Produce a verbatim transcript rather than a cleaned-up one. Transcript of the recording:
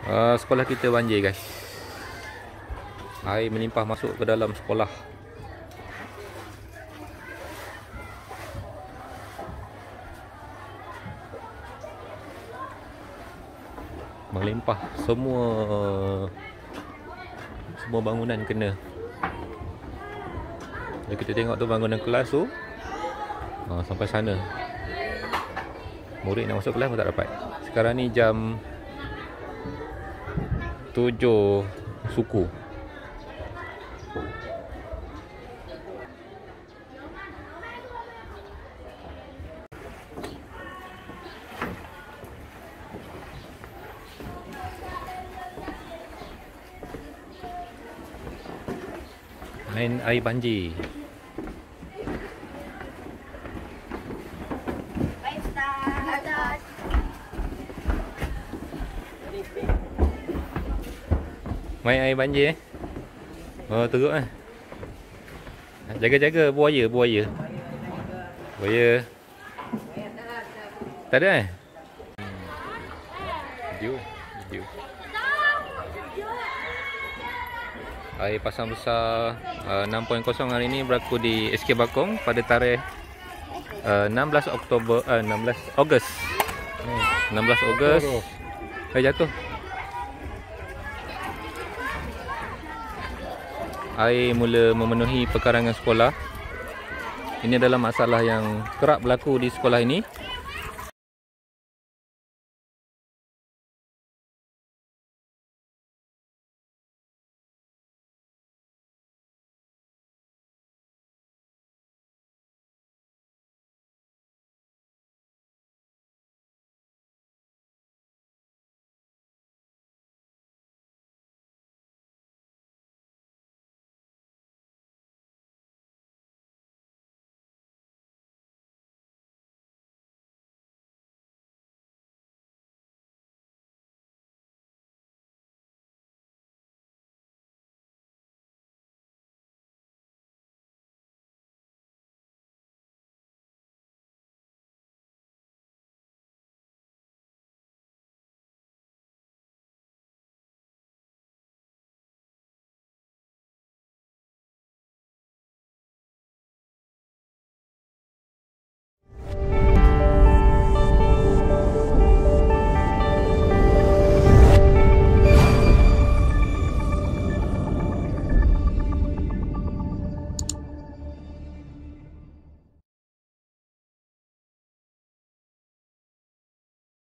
Uh, sekolah kita banjir guys. Air melimpah masuk ke dalam sekolah. Melimpah semua semua bangunan kena. Jadi kita tengok tu bangunan kelas tu ha, sampai sana. Murid nak masuk kelas pun tak dapat. Sekarang ni jam tujuh suku. Main air banjir. Main air banjir eh. Oh teruk eh. Jaga-jaga buaya, buaya. Buaya. Tak ada eh? Video, video. Air pasang besar uh, enam titik kosong hari ini berlaku di S K Bakong pada tarikh uh, enam belas Oktober uh, enam belas Ogos. enam belas Ogos. Hai jatuh. Air mula memenuhi pekarangan sekolah. Ini adalah masalah yang kerap berlaku di sekolah ini.